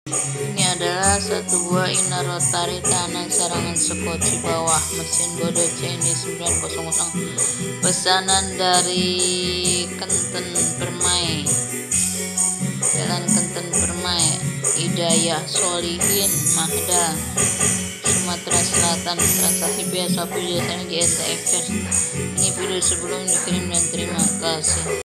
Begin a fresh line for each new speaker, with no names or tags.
Ini adalah satu buah Ina Rotary tahanan serangan Skoci bawah mesin Bode CND 900 pesanan dari Kenten Permai, Jalan Kenten Permai, Hidayah Solihin, Mahda, Sumatera Selatan. Transaksi biasa biasanya di STX. Ini video sebelum dikirim dan terima kasih.